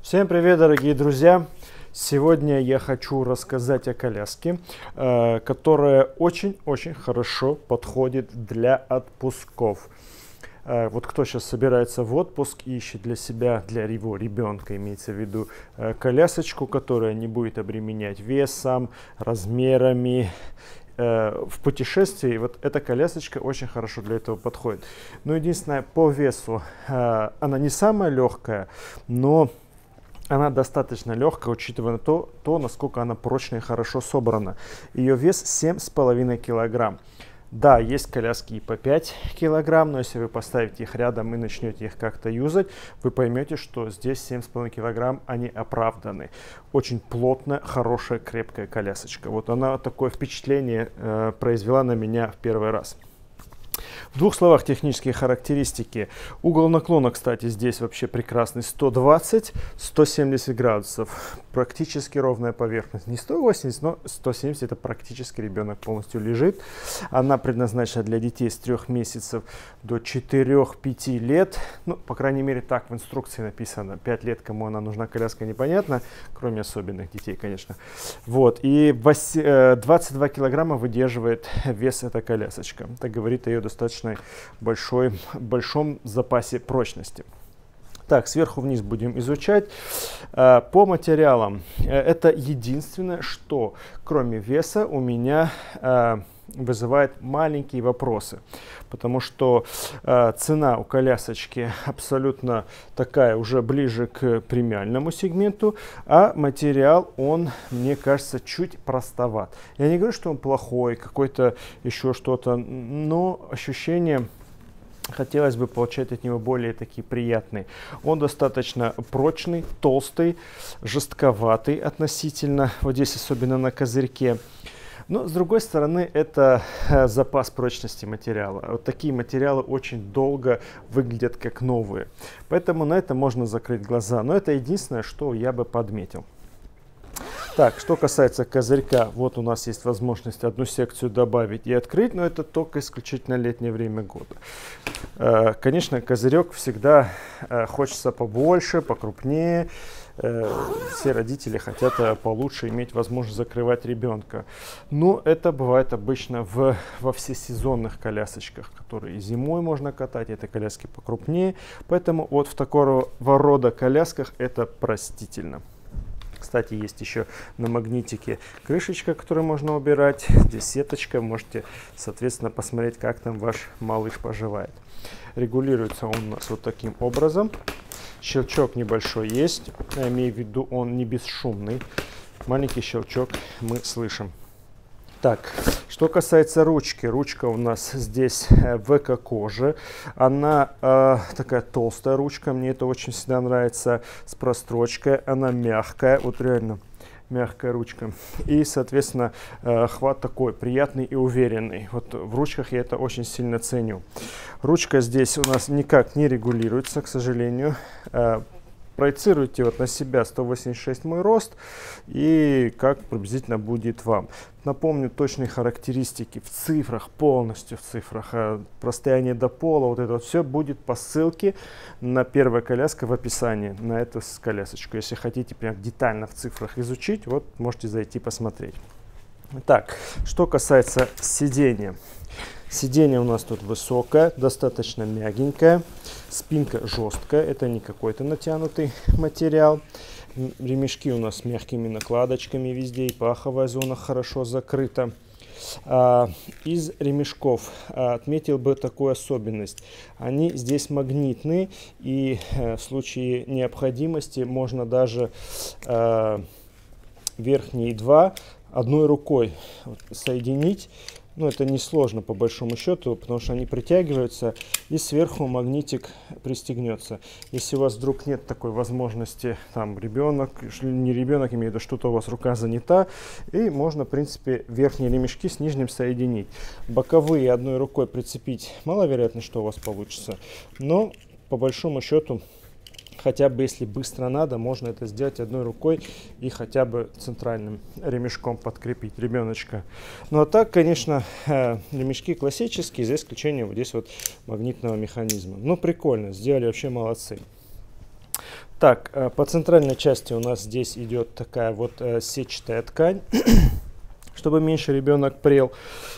Всем привет, дорогие друзья! Сегодня я хочу рассказать о коляске, которая очень-очень хорошо подходит для отпусков. Вот кто сейчас собирается в отпуск и ищет для себя, для его ребенка, имеется в виду, колясочку, которая не будет обременять весом, размерами, в путешествии, вот эта колясочка очень хорошо для этого подходит. Но единственное, по весу она не самая легкая, но она достаточно легкая, учитывая то, насколько она прочная и хорошо собрана. Ее вес 7,5 килограмм. Да, есть коляски и по 5 килограмм, но если вы поставите их рядом и начнете их как-то юзать, вы поймете, что здесь 7,5 килограмм, они оправданы. Очень плотная, хорошая, крепкая колясочка. Вот она такое впечатление произвела на меня в первый раз. В двух словах технические характеристики. Угол наклона, кстати, здесь вообще прекрасный. 120-170 градусов. Практически ровная поверхность. Не 180, но 170 это практически ребенок полностью лежит. Она предназначена для детей с 3 месяцев до 4-5 лет. Ну, по крайней мере, так в инструкции написано. 5 лет, кому она нужна, коляска, непонятно. Кроме особенных детей, конечно. Вот. И 22 килограмма выдерживает вес эта колясочка. Это говорит о ее достаточно большом запасе прочности. Так, сверху вниз будем изучать. По материалам. Это единственное, что кроме веса у меня вызывает маленькие вопросы. Потому что цена у колясочки абсолютно такая, уже ближе к премиальному сегменту, а материал, он, мне кажется, чуть простоват. Я не говорю, что он плохой, какой-то еще что-то, но ощущение хотелось бы получать от него более такие приятные. Он достаточно прочный, толстый, жестковатый относительно, вот здесь особенно на козырьке. Но, с другой стороны, это запас прочности материала. Вот такие материалы очень долго выглядят как новые. Поэтому на это можно закрыть глаза. Но это единственное, что я бы подметил. Так, что касается козырька, вот у нас есть возможность одну секцию добавить и открыть, но это только исключительно летнее время года. Конечно, козырек всегда хочется побольше, покрупнее. Все родители хотят получше иметь возможность закрывать ребенка. Но это бывает обычно во всесезонных колясочках, которые зимой можно катать, это коляски покрупнее. Поэтому вот в такого рода колясках это простительно. Кстати, есть еще на магнитике крышечка, которую можно убирать. Здесь сеточка. Можете, соответственно, посмотреть, как там ваш малыш поживает. Регулируется он у нас вот таким образом. Щелчок небольшой есть. Я имею в виду, он не бесшумный. Маленький щелчок мы слышим. Так, что касается ручки. Ручка у нас здесь в эко-коже. Она такая толстая ручка. Мне это очень всегда нравится. С прострочкой. Она мягкая. Вот реально мягкая ручка. И, соответственно, хват такой приятный и уверенный. Вот в ручках я это очень сильно ценю. Ручка здесь у нас никак не регулируется, к сожалению. Проецируйте вот на себя 186 мой рост и как приблизительно будет вам. Напомню точные характеристики в цифрах, полностью в цифрах. Расстояние до пола, вот это вот все будет по ссылке на первая коляска в описании на эту колясочку. Если хотите прям детально в цифрах изучить, вот можете зайти посмотреть. Так, что касается сидения. Сиденье у нас тут высокое, достаточно мягенькое, спинка жесткая, это не какой-то натянутый материал. Ремешки у нас с мягкими накладочками везде, и паховая зона хорошо закрыта. Из ремешков отметил бы такую особенность. Они здесь магнитные, и в случае необходимости можно даже верхние два одной рукой соединить. Ну, это несложно по большому счету, потому что они притягиваются, и сверху магнитик пристегнется. Если у вас вдруг нет такой возможности, там ребенок, не ребенок, имею в виду, что-то у вас рука занята, и можно, в принципе, верхние ремешки с нижним соединить. Боковые одной рукой прицепить маловероятно, что у вас получится, но по большому счету, хотя бы если быстро надо, можно это сделать одной рукой и хотя бы центральным ремешком подкрепить ребеночка. Ну а так, конечно, ремешки классические, за исключением вот здесь вот магнитного механизма. Ну прикольно, сделали, вообще молодцы. Так, по центральной части у нас здесь идет такая вот сетчатая ткань, чтобы меньше ребенок прел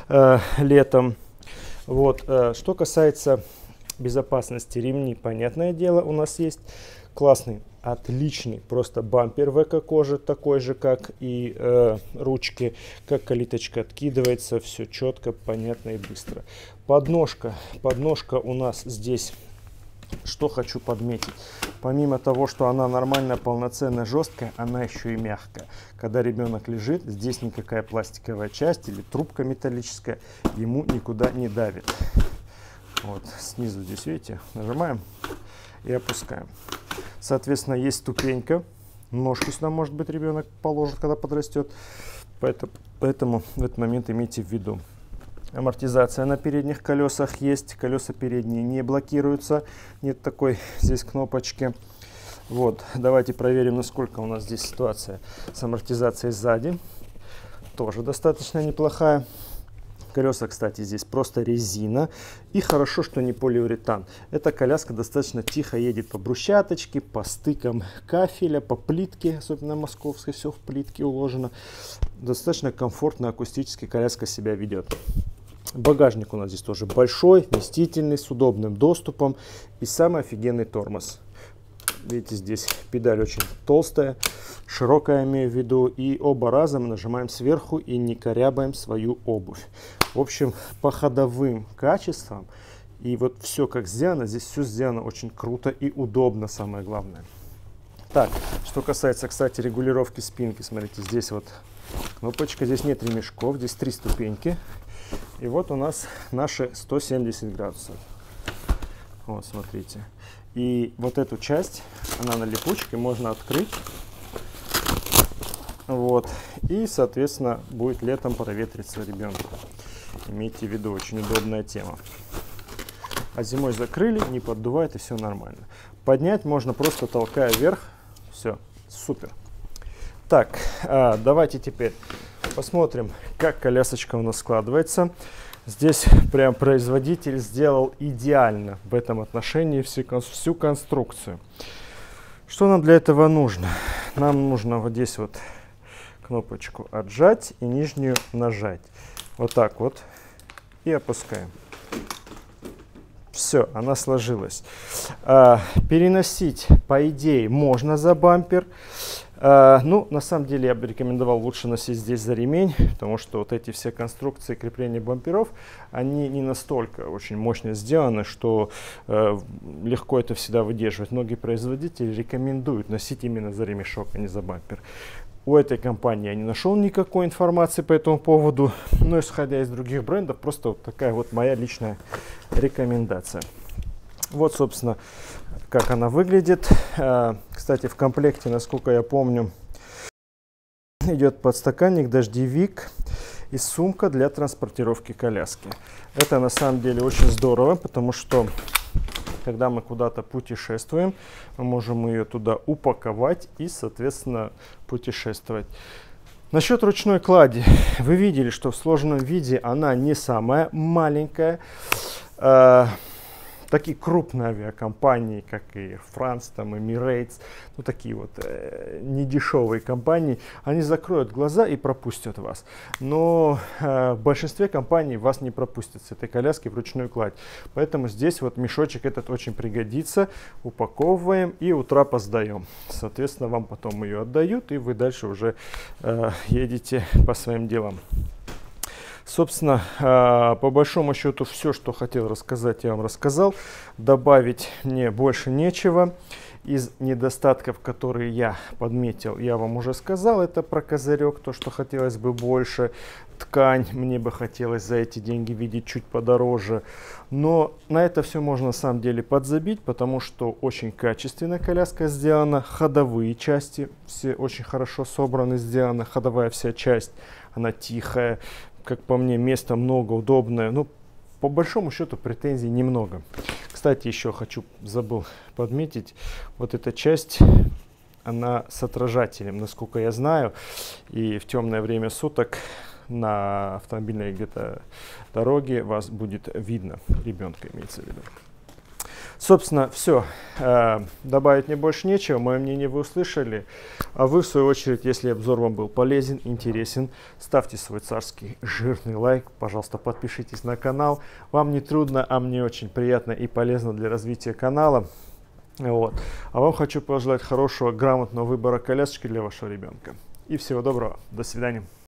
летом. Вот. Что касается безопасности, ремни, понятное дело, у нас есть классный, отличный просто бампер в эко-коже, такой же, как и ручки, как калиточка откидывается, все четко, понятно и быстро. Подножка у нас здесь, что хочу подметить, помимо того, что она нормальная, полноценная, жесткая, она еще и мягкая. Когда ребенок лежит, здесь никакая пластиковая часть или трубка металлическая ему никуда не давит. Вот снизу здесь, видите, нажимаем и опускаем. Соответственно, есть ступенька, ножку сюда, может быть, ребенок положит, когда подрастет, поэтому в этот момент имейте в виду. Амортизация на передних колесах есть, колеса передние не блокируются, нет такой здесь кнопочки. Вот, давайте проверим, насколько у нас здесь ситуация с амортизацией сзади. Тоже достаточно неплохая. Колеса, кстати, здесь просто резина. И хорошо, что не полиуретан. Эта коляска достаточно тихо едет по брусчаточке, по стыкам кафеля, по плитке, особенно московской, все в плитке уложено. Достаточно комфортно, акустически коляска себя ведет. Багажник у нас здесь тоже большой, вместительный, с удобным доступом. И самый офигенный тормоз. Видите, здесь педаль очень толстая, широкая, имею в виду. И оба раза мы нажимаем сверху и не корябаем свою обувь. В общем, по ходовым качествам и вот все как сделано, здесь все сделано очень круто и удобно, самое главное. Так, что касается, кстати, регулировки спинки, смотрите, здесь вот кнопочка, здесь нет ремешков, здесь 3 ступеньки. И вот у нас наши 170 градусов. Вот, смотрите. И вот эту часть, она на липучке, можно открыть. Вот. И, соответственно, будет летом проветриться ребенку. Имейте в виду, очень удобная тема. А зимой закрыли, не поддувает и все нормально. Поднять можно просто толкая вверх. Все, супер. Так, давайте теперь посмотрим, как колясочка у нас складывается. Здесь прям производитель сделал идеально в этом отношении всю конструкцию. Что нам для этого нужно? Нам нужно вот здесь вот кнопочку отжать и нижнюю нажать. Вот так вот. И опускаем. Все, она сложилась. Переносить, по идее, можно за бампер. Ну, на самом деле, я бы рекомендовал лучше носить здесь за ремень, потому что вот эти все конструкции крепления бамперов, они не настолько очень мощно сделаны, что легко это всегда выдерживать. Многие производители рекомендуют носить именно за ремешок, а не за бампер. У этой компании я не нашел никакой информации по этому поводу, но исходя из других брендов, просто вот такая вот моя личная рекомендация. Вот, собственно, как она выглядит. Кстати, в комплекте, насколько я помню, идет подстаканник, дождевик и сумка для транспортировки коляски. Это на самом деле очень здорово, потому что когда мы куда-то путешествуем, мы можем ее туда упаковать и, соответственно, путешествовать. Насчет ручной клади. Вы видели, что в сложенном виде она не самая маленькая. Такие крупные авиакомпании, как и Air France, там, Emirates, ну такие вот недешевые компании, они закроют глаза и пропустят вас. Но в большинстве компаний вас не пропустят с этой коляски в ручную кладь. Поэтому здесь вот мешочек этот очень пригодится. Упаковываем и у трапа сдаем. Соответственно, вам потом ее отдают, и вы дальше уже едете по своим делам. Собственно, по большому счету, все, что хотел рассказать, я вам рассказал. Добавить мне больше нечего. Из недостатков, которые я подметил, я вам уже сказал. Это про козырек, то, что хотелось бы больше. Ткань мне бы хотелось за эти деньги видеть чуть подороже. Но на это все можно на самом деле подзабить, потому что очень качественно коляска сделана. Ходовые части все очень хорошо собраны, сделаны. Ходовая вся часть, она тихая. Как по мне, места много, удобное. Ну, по большому счету, претензий немного. Кстати, еще забыл подметить, вот эта часть, она с отражателем, насколько я знаю. И в темное время суток на автомобильной где-то дороге вас будет видно. Ребенка имеется в виду. Собственно, все. Добавить мне больше нечего. Мое мнение вы услышали. А вы, в свою очередь, если обзор вам был полезен, интересен, ставьте свой царский жирный лайк. Пожалуйста, подпишитесь на канал. Вам не трудно, а мне очень приятно и полезно для развития канала. Вот. А вам хочу пожелать хорошего, грамотного выбора колясочки для вашего ребенка. И всего доброго. До свидания.